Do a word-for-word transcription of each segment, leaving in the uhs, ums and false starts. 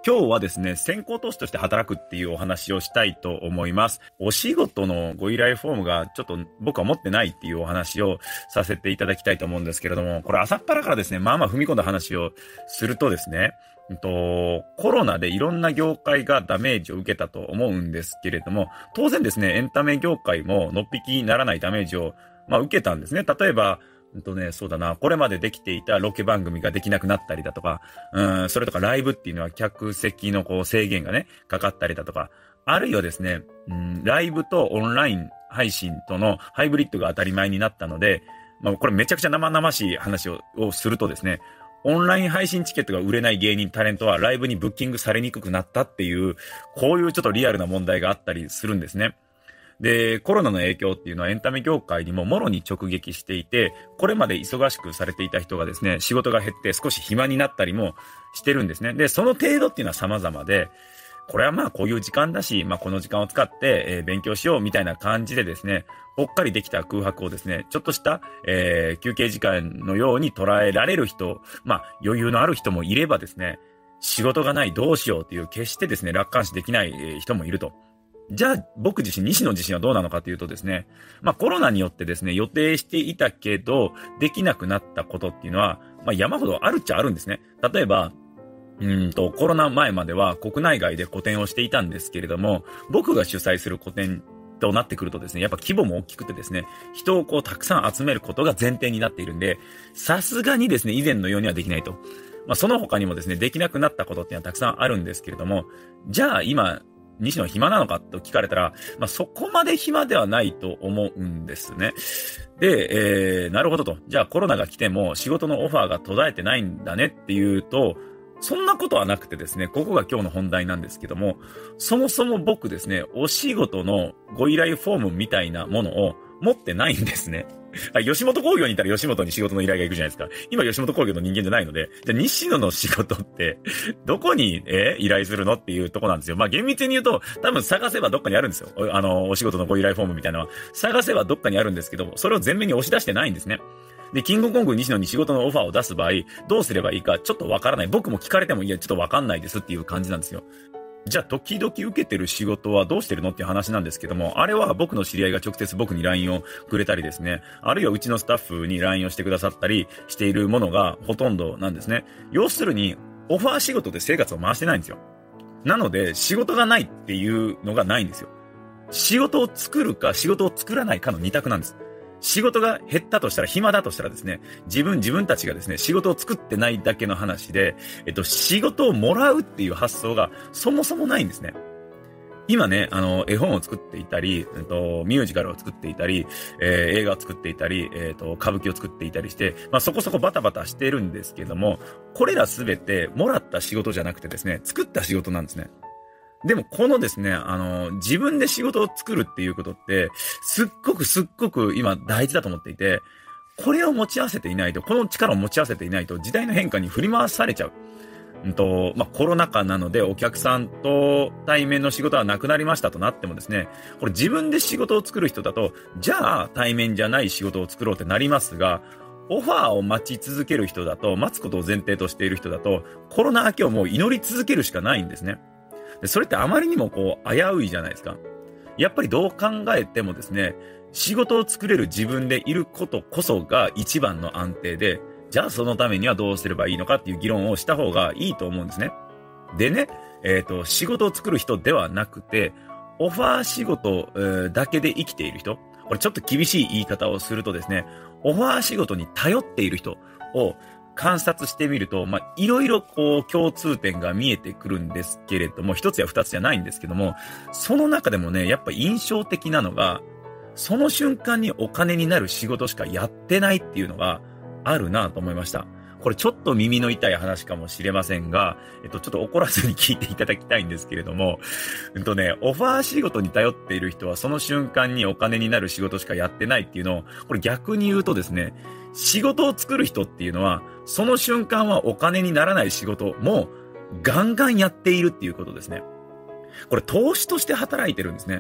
今日はですね、先行投資として働くっていうお話をしたいと思います。お仕事のご依頼フォームがちょっと僕は持ってないっていうお話をさせていただきたいと思うんですけれども、これ朝っぱらからですね、まあまあ踏み込んだ話をするとですね、うんと、コロナでいろんな業界がダメージを受けたと思うんですけれども、当然ですね、エンタメ業界ものっぴきにならないダメージを、まあ、受けたんですね。例えば、うんとね、そうだな、これまでできていたロケ番組ができなくなったりだとか、うん、それとかライブっていうのは客席のこう制限がね、かかったりだとか、あるいはですね、うん、ライブとオンライン配信とのハイブリッドが当たり前になったので、まあこれめちゃくちゃ生々しい話を、をするとですね、オンライン配信チケットが売れない芸人タレントはライブにブッキングされにくくなったっていう、こういうちょっとリアルな問題があったりするんですね。で、コロナの影響っていうのはエンタメ業界にももろに直撃していて、これまで忙しくされていた人がですね、仕事が減って少し暇になったりもしてるんですね。で、その程度っていうのは様々で、これはまあこういう時間だし、まあこの時間を使って、えー、勉強しようみたいな感じでですね、ぽっかりできた空白をですね、ちょっとした、えー、休憩時間のように捉えられる人、まあ余裕のある人もいればですね、仕事がないどうしようという決してですね、楽観視できない人もいると。じゃあ、僕自身、西野自身はどうなのかというとですね、まあコロナによってですね、予定していたけど、できなくなったことっていうのは、まあ山ほどあるっちゃあるんですね。例えば、うんと、コロナ前までは国内外で個展をしていたんですけれども、僕が主催する個展となってくるとですね、やっぱ規模も大きくてですね、人をこうたくさん集めることが前提になっているんで、さすがにですね、以前のようにはできないと。まあその他にもですね、できなくなったことっていうのはたくさんあるんですけれども、じゃあ今、西野暇なのかと聞かれたら、まあ、そこまで暇ではないと思うんですね。で、えー、なるほどと。じゃあコロナが来ても仕事のオファーが途絶えてないんだねっていうと、そんなことはなくてですね、ここが今日の本題なんですけども、そもそも僕ですね、お仕事のご依頼フォームみたいなものを持ってないんですね。吉本興業にいたら吉本に仕事の依頼が行くじゃないですか。今吉本興業の人間じゃないので、じゃあ西野の仕事って、どこに、えー、依頼するのっていうとこなんですよ。まあ厳密に言うと、多分探せばどっかにあるんですよ。あの、お仕事のご依頼フォームみたいなのは。探せばどっかにあるんですけど、それを前面に押し出してないんですね。で、キングコング西野に仕事のオファーを出す場合、どうすればいいかちょっとわからない。僕も聞かれてもいや、ちょっとわかんないですっていう感じなんですよ。じゃあ、時々受けてる仕事はどうしてるのっていう話なんですけども、あれは僕の知り合いが直接僕に ライン をくれたりですね、あるいはうちのスタッフに ライン をしてくださったりしているものがほとんどなんですね。要するに、オファー仕事で生活を回してないんですよ。なので、仕事がないっていうのがないんですよ。仕事を作るか仕事を作らないかの二択なんです。仕事が減ったとしたら、暇だとしたらですね、自分、自分たちがですね、仕事を作ってないだけの話で、えっと、仕事をもらうっていう発想がそもそもないんですね。今ね、あの、絵本を作っていたり、えっと、ミュージカルを作っていたり、えー、映画を作っていたり、えっと、歌舞伎を作っていたりして、まあ、そこそこバタバタしてるんですけども、これらすべてもらった仕事じゃなくてですね、作った仕事なんですね。でもこのですね、あの、自分で仕事を作るっていうことって、すっごくすっごく今大事だと思っていて、これを持ち合わせていないと、この力を持ち合わせていないと、時代の変化に振り回されちゃう。うんと、まあ、コロナ禍なのでお客さんと対面の仕事はなくなりましたとなってもですね、これ自分で仕事を作る人だと、じゃあ対面じゃない仕事を作ろうってなりますが、オファーを待ち続ける人だと、待つことを前提としている人だと、コロナ明けをもう祈り続けるしかないんですね。でそれってあまりにもこう危ういじゃないですか。やっぱりどう考えてもですね、仕事を作れる自分でいることこそが一番の安定で、じゃあそのためにはどうすればいいのかっていう議論をした方がいいと思うんですね。でね、えっと、仕事を作る人ではなくて、オファー仕事、えー、だけで生きている人、これちょっと厳しい言い方をするとですね、オファー仕事に頼っている人を観察してみると、まあ、いろいろこう共通点が見えてくるんですけれども、一つや二つじゃないんですけども、その中でもね、やっぱ印象的なのが、その瞬間にお金になる仕事しかやってないっていうのがあるなと思いました。これちょっと耳の痛い話かもしれませんが、えっと、ちょっと怒らずに聞いていただきたいんですけれども、うんとね、オファー仕事に頼っている人はその瞬間にお金になる仕事しかやってないっていうのを、これ逆に言うとですね、仕事を作る人っていうのは、その瞬間はお金にならない仕事もガンガンやっているっていうことですね。これ投資として働いてるんですね。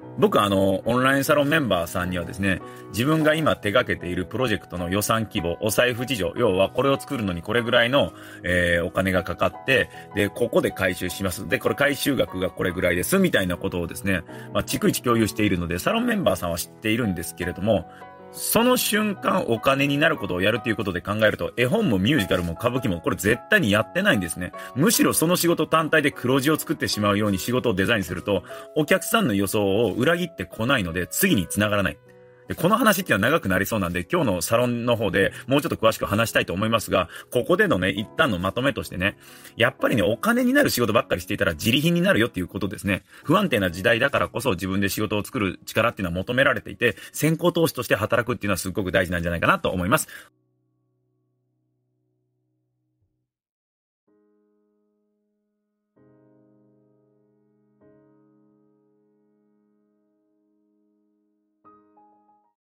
僕はあの、オンラインサロンメンバーさんにはですね、自分が今手掛けているプロジェクトの予算規模、お財布事情、要はこれを作るのにこれぐらいの、えー、お金がかかって、で、ここで回収します。で、これ回収額がこれぐらいです。みたいなことをですね、まあ、逐一共有しているので、サロンメンバーさんは知っているんですけれども、その瞬間お金になることをやるということで考えると、絵本もミュージカルも歌舞伎もこれ絶対にやってないんですね。むしろその仕事単体で黒字を作ってしまうように仕事をデザインすると、お客さんの予想を裏切ってこないので、次に繋がらない。で、この話っていうのは長くなりそうなんで、今日のサロンの方でもうちょっと詳しく話したいと思いますが、ここでのね、一旦のまとめとしてね、やっぱりね、お金になる仕事ばっかりしていたら自利品になるよっていうことですね。不安定な時代だからこそ自分で仕事を作る力っていうのは求められていて、先行投資として働くっていうのはすっごく大事なんじゃないかなと思います。